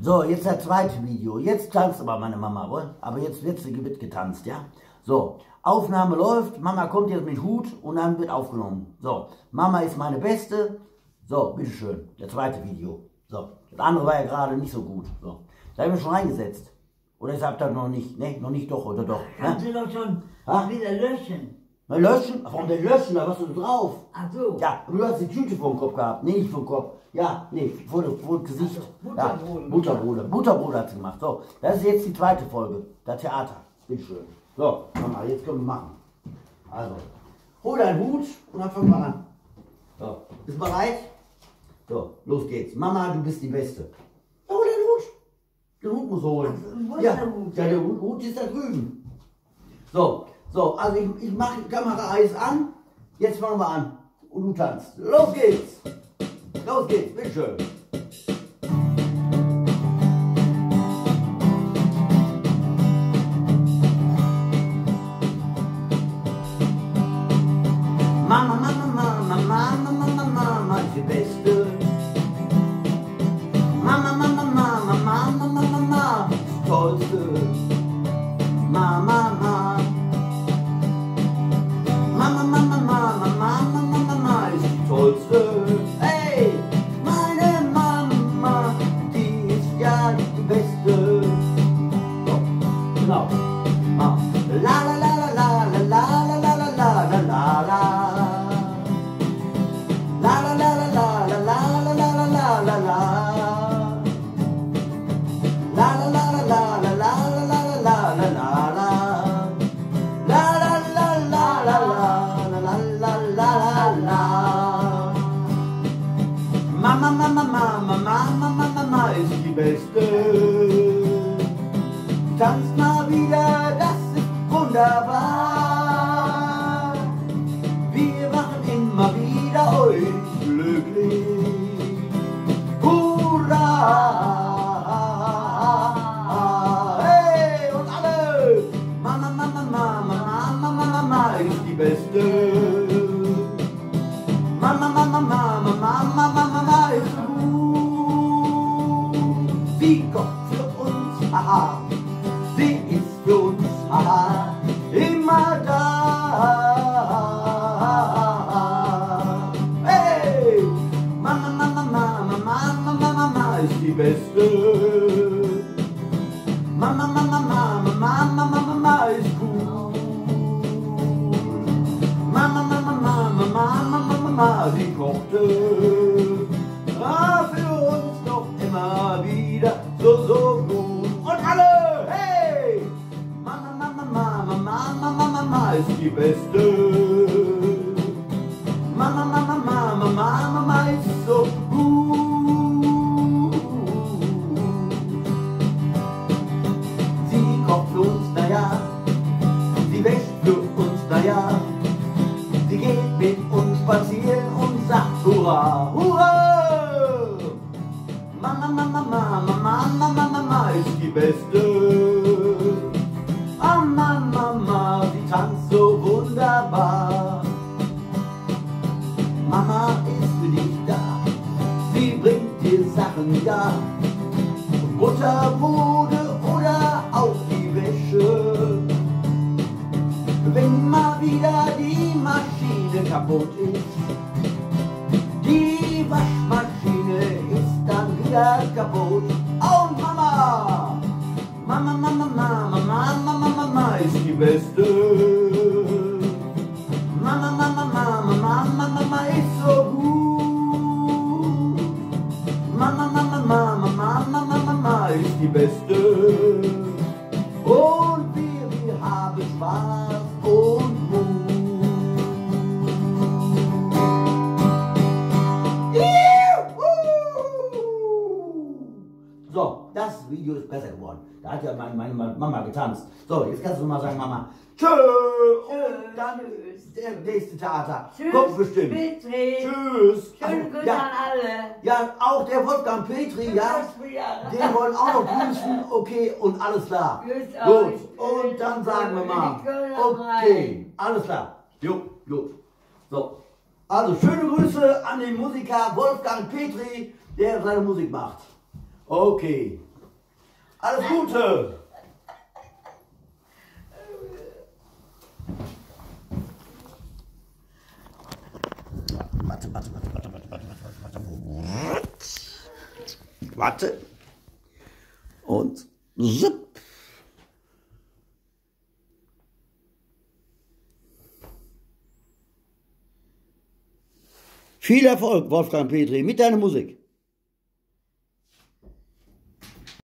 So, jetzt das zweite Video. Jetzt tanzt aber meine Mama, wohl? Aber jetzt wird getanzt, ja? So, Aufnahme läuft, Mama kommt jetzt mit Hut und dann wird aufgenommen. So, Mama ist meine Beste. So, bitteschön, das zweite Video. So, das andere war ja gerade nicht so gut. So, da haben wir schon reingesetzt. Oder habt ihr noch nicht? Ne, noch nicht doch, oder doch? Kannst du doch schon wieder löschen. Na, löschen? Warum denn löschen? Da warst du drauf. Ach so. Ja, aber du hast die Tüte vor dem Kopf gehabt. Nee, nicht vor dem Kopf. Ja, nee, vor dem Gesicht. Butterbrot. Ja, Butterbrot. Butterbrot hat sie gemacht. So, das ist jetzt die zweite Folge. Das Theater. Bitteschön. So, Mama, jetzt können wir machen. Also, hol deinen Hut und dann fangen wir an. So, bist du bereit? So, los geht's. Mama, du bist die Beste. Ja, hol deinen Hut. Den Hut muss holen. Wo ist Ja, der Hut? ja, der Hut ist da drüben. So, also ich mache die Kamera Eis an. Jetzt fangen wir an. Und du tanzt. Los geht's. Los geht's, bitteschön. Mama, Mama, Mama, Mama, Mama, Mama ist die Beste. Mama, Mama, Mama, Mama, Mama, Mama ist die Tollste. Mama, Mama. Mama, Mama, Mama, Mama, Mama, Mama ist die Tollste. Hey, meine Mama, die ist ja die Beste. So, genau. La la la la la la la la la la la la la. La la la la la la la la la la la la. La la la la la la la la la la la la. La la la la la la la la la. Mama, Mama, Mama, Mama, Mama, Mama ist die Beste. Tanzt mal wieder, das ist wunderbar. Wir machen immer wieder euch glücklich. Hurra! Hey, und alle! Mama, Mama, Mama, Mama, Mama, Mama ist die Beste. Mama, Mama, Mama, Mama, Mama, Mama ist gut. Sie kocht für uns, haha. Sie ist für uns, haha, immer da. Hey! Mama, Mama, Mama, Mama, Mama, Mama ist die Beste. Mama, Mama, Mama, Mama, Mama, Mama ist gut. Mama, Mama, Mama, Mama, Mama, Mama, sie kochte. Für uns doch immer wieder so gut. Und alle, hey! Mama, Mama, Mama, Mama, Mama, Mama ist die Beste. Mama, Mama, Mama, Mama, Mama ist so gut. Sie kocht für uns, naja, sie wäscht für uns, naja, sie geht mit uns spazieren und sagt Hurra, Hurra! Mama, Mama, Mama, Mama, Mama, Mama ist die Beste. Oh Mama, Mama, sie tanzt so wunderbar. Mama ist für dich da, sie bringt dir Sachen da. Butterbrote oder auch die Wäsche. Wenn mal wieder die Maschine kaputt ist, die Waschmaschine ist dann wieder kaputt. Oh Mama! Mama, Mama, Mama, Mama, Mama, Mama ist die Beste. Mama, Mama, Mama, Mama, Mama ist so gut. Mama, Mama, Mama, Mama, Mama, Mama ist die Beste. Und wir haben Spaß und Mut. So, das Video ist besser geworden. Da hat ja meine Mama getanzt. So, jetzt kannst du mal sagen, Mama, tschö, und dann der nächste Theater. Tschüss, Kommt bestimmt. Petri. Tschüss. Schöne Grüße Ja. an alle. Ja, auch der Wolfgang Petri, ja. Den wollen auch noch grüßen. Okay, und alles klar. Grüß Gut, euch. und dann sagen wir mal, okay, alles klar. Gut. So, also schöne Grüße an den Musiker Wolfgang Petri, der seine Musik macht. Okay. Alles Gute! Warte. Und zip. Viel Erfolg, Wolfgang Petri, mit deiner Musik.